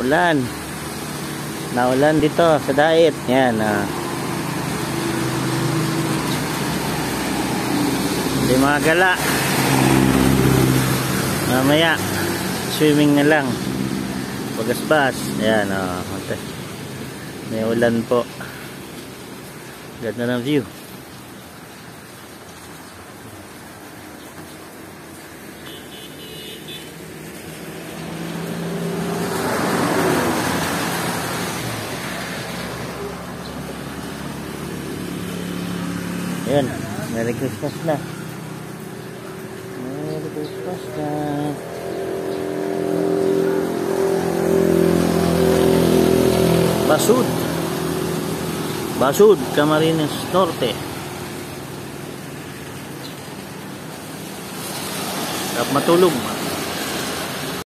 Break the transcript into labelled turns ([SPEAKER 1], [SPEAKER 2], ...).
[SPEAKER 1] ulan. Naulan dito sa Dait. Yan. Hindi magala. Mamaya swimming na lang. Pagasbas. Yan. May ulan po. Ganda ng view. Ayan, Merry Christmas na. Merry Christmas na. Basud, Camarines Norte. Sarap matulog.